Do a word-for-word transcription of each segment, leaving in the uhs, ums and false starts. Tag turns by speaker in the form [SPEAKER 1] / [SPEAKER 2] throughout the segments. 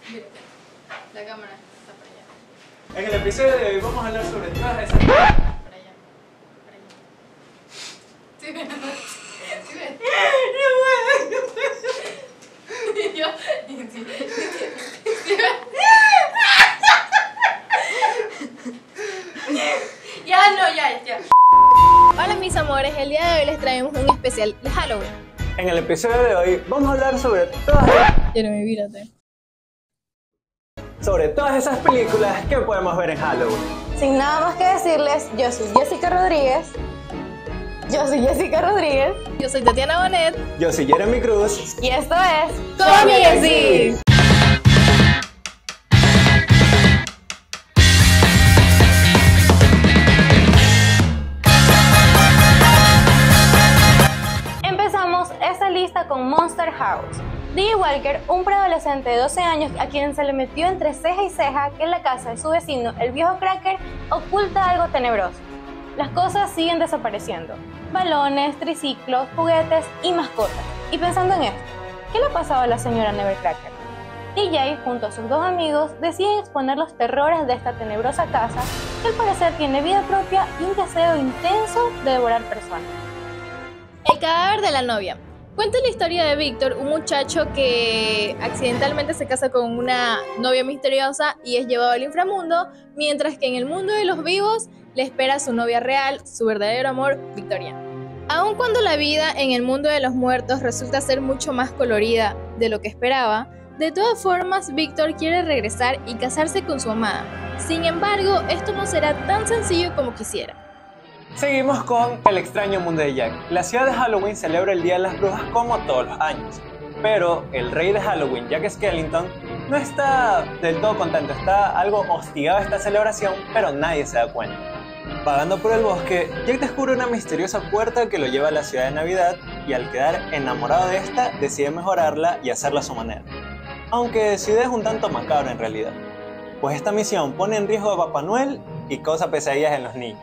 [SPEAKER 1] Mírate, la cámara está para allá.
[SPEAKER 2] En el episodio de hoy vamos a hablar sobre todas esas...
[SPEAKER 1] Para allá, para allá. ¿Sí ven? ¿Sí ven?
[SPEAKER 2] No puedo.
[SPEAKER 1] Y yo, y sí, ¿sí ven? Ya, no, ya, ya. Hola mis amores, el día de hoy les traemos un especial de Halloween.
[SPEAKER 2] En el episodio de hoy vamos a hablar sobre todas,
[SPEAKER 1] Jeremy, mírate.
[SPEAKER 2] sobre todas esas películas que podemos ver en Halloween.
[SPEAKER 3] Sin nada más que decirles, yo soy Jessica Rodríguez. Yo soy Jessica Rodríguez.
[SPEAKER 1] Yo soy Tatiana Bonet.
[SPEAKER 2] Yo soy Jeremy Cruz.
[SPEAKER 3] Y esto es
[SPEAKER 1] ¡Comienzi!
[SPEAKER 3] Empezamos esta lista con Monster House. Dee Walker, un preadolescente de doce años a quien se le metió entre ceja y ceja que en la casa de su vecino, el viejo Cracker, oculta algo tenebroso. Las cosas siguen desapareciendo. Balones, triciclos, juguetes y mascotas. Y pensando en esto, ¿qué le ha pasado a la señora Nevercracker? D J, junto a sus dos amigos, deciden exponer los terrores de esta tenebrosa casa que al parecer tiene vida propia y un deseo intenso de devorar personas.
[SPEAKER 1] El cadáver de la novia. Cuenta la historia de Víctor, un muchacho que accidentalmente se casa con una novia misteriosa y es llevado al inframundo, mientras que en el mundo de los vivos le espera a su novia real, su verdadero amor, Victoria. Aun cuando la vida en el mundo de los muertos resulta ser mucho más colorida de lo que esperaba, de todas formas Víctor quiere regresar y casarse con su amada. Sin embargo, esto no será tan sencillo como quisiera.
[SPEAKER 2] Seguimos con El extraño mundo de Jack. La ciudad de Halloween celebra el Día de las Brujas como todos los años, pero el rey de Halloween, Jack Skellington, no está del todo contento, está algo hostigado a esta celebración, pero nadie se da cuenta. Vagando por el bosque, Jack descubre una misteriosa puerta que lo lleva a la ciudad de Navidad y al quedar enamorado de esta, decide mejorarla y hacerla a su manera. Aunque su idea es un tanto macabra en realidad, pues esta misión pone en riesgo a Papá Noel y causa pesadillas en los niños.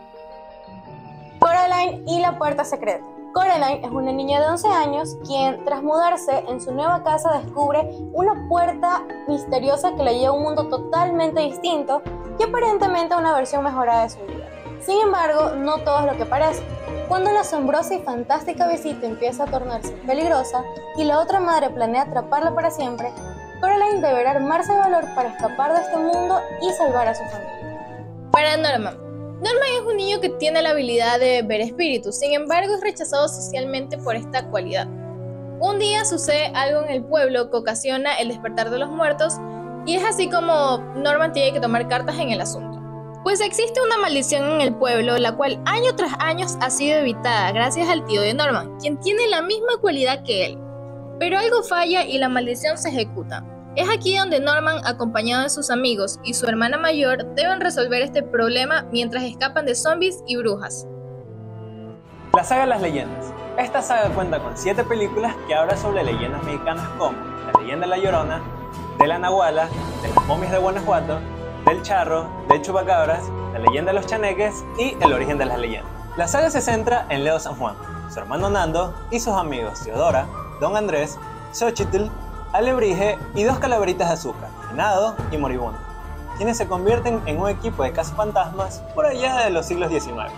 [SPEAKER 3] Coraline y la puerta secreta. Coraline es una niña de once años quien, tras mudarse en su nueva casa, descubre una puerta misteriosa que la lleva a un mundo totalmente distinto y aparentemente una versión mejorada de su vida. Sin embargo, no todo es lo que parece. Cuando la asombrosa y fantástica visita empieza a tornarse peligrosa y la otra madre planea atraparla para siempre, Coraline deberá armarse de valor para escapar de este mundo y salvar a su familia.
[SPEAKER 1] Para Norman. Norman es un niño que tiene la habilidad de ver espíritus, sin embargo es rechazado socialmente por esta cualidad. Un día sucede algo en el pueblo que ocasiona el despertar de los muertos y es así como Norman tiene que tomar cartas en el asunto. Pues existe una maldición en el pueblo, la cual año tras año ha sido evitada gracias al tío de Norman, quien tiene la misma cualidad que él. Pero algo falla y la maldición se ejecuta. Es aquí donde Norman, acompañado de sus amigos y su hermana mayor, deben resolver este problema mientras escapan de zombies y brujas.
[SPEAKER 2] La saga Las Leyendas. Esta saga cuenta con siete películas que hablan sobre leyendas mexicanas como la leyenda de La Llorona, de la Nahuala, de las momias de Guanajuato, del Charro, del Chupacabras, la leyenda de los chaneques y el origen de las leyendas. La saga se centra en Leo San Juan, su hermano Nando y sus amigos Teodora, Don Andrés, Xochitl, Alebrije y dos calaveritas de azúcar, Venado y Moribundo, quienes se convierten en un equipo de cazafantasmas por allá de los siglos diecinueve.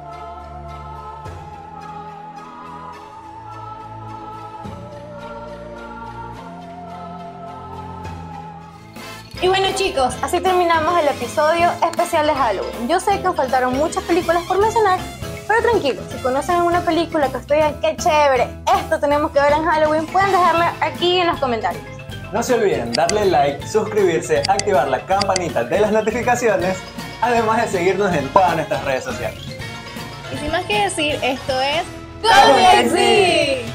[SPEAKER 3] Y bueno chicos, así terminamos el episodio especial de Halloween. Yo sé que os faltaron muchas películas por mencionar, pero tranquilos, si conocen una película que ustedes digan qué chévere, esto tenemos que ver en Halloween, pueden dejarla aquí en los comentarios.
[SPEAKER 2] No se olviden darle like, suscribirse, activar la campanita de las notificaciones, además de seguirnos en todas nuestras redes sociales.
[SPEAKER 1] Y sin más que decir, esto es
[SPEAKER 3] ¡Comienzi!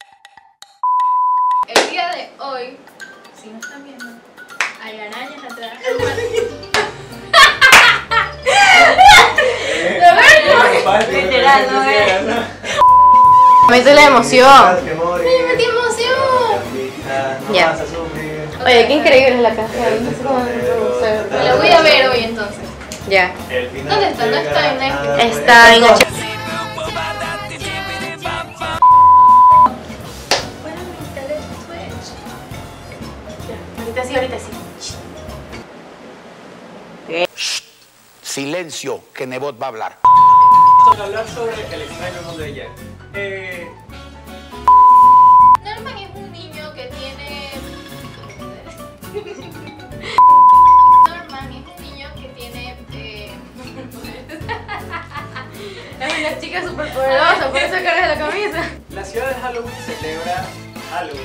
[SPEAKER 1] El día de hoy, si no están viendo, hay arañas atrás.
[SPEAKER 3] Literal, no es. Mete la emoción.
[SPEAKER 1] ¡Me metí emoción!
[SPEAKER 3] Ya. Oye, qué increíble es la canción. No sé cómo se
[SPEAKER 1] Me la voy a ver hoy entonces.
[SPEAKER 3] Ya.
[SPEAKER 1] ¿Dónde está? No está en Netflix.
[SPEAKER 3] Está en H. ahorita sí, ahorita sí.
[SPEAKER 4] Silencio, que Nebot va a hablar.
[SPEAKER 2] Vamos a hablar sobre el extraño mundo de Jack. Eh...
[SPEAKER 1] Norman es un niño que tiene... Norman es un niño que tiene... Eh...
[SPEAKER 3] Es una chica súper poderosa, por eso cargas la camisa.
[SPEAKER 2] La ciudad de Halloween celebra Halloween.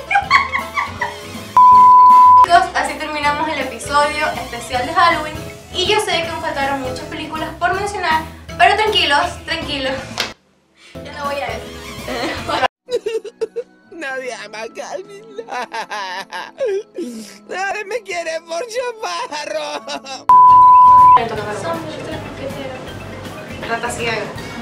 [SPEAKER 3] Chicos, así terminamos el episodio especial de Halloween. Y yo sé que me faltaron muchas películas por mencionar, pero tranquilos, tranquilos. Ya no voy a ver.
[SPEAKER 4] Nadie ama a Calvin. Nadie me quiere por chaparro.
[SPEAKER 3] Son los tres mosqueteros. Rata ciega.